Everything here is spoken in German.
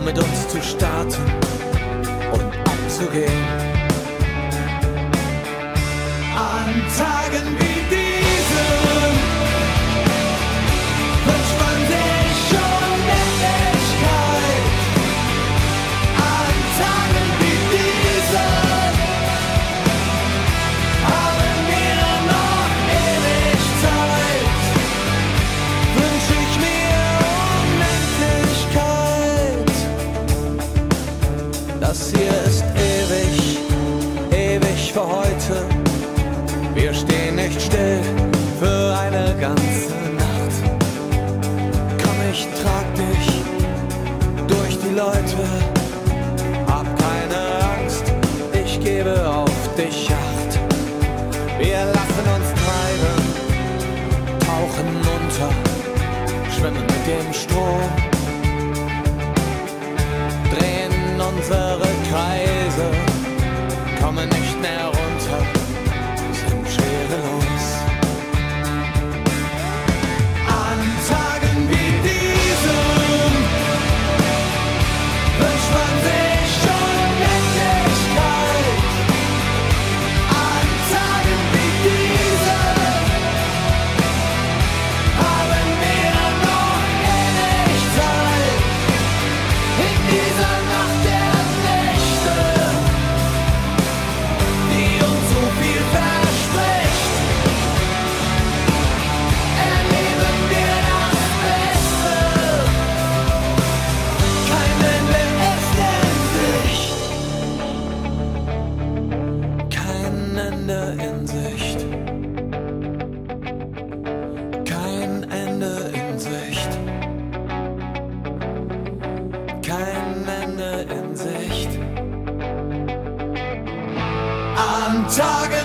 mit uns zu starten und abzugehen. An Tagen wie diesen wünscht man sich Unendlichkeit. An Tagen wie diesen haben wir noch ewig Zeit. Wünsch ich mir Unendlichkeit. Das hier ist ewig, ewig für heute. Wir stehen nicht still für eine ganze Nacht. Komm, ich trag dich durch die Leute. Hab keine Angst, ich gebe auf dich Acht. Wir lassen uns treiben, tauchen unter, schwimmen mit dem Strom, drehen unsere Kreise, kommen nicht mehr runter, sind schwerelos. An Tagen wie diesen wünscht man sich Unendlichkeit. An Tagen wie diesen haben wir noch ewig Zeit. In dieser Nacht der Nächte, die uns so viel verspricht, erleben wir das Beste. Kein Ende ist in Sicht. Kein Ende in Sicht. Kein Ende in Sicht. Kein Ende in Sicht. An Tagen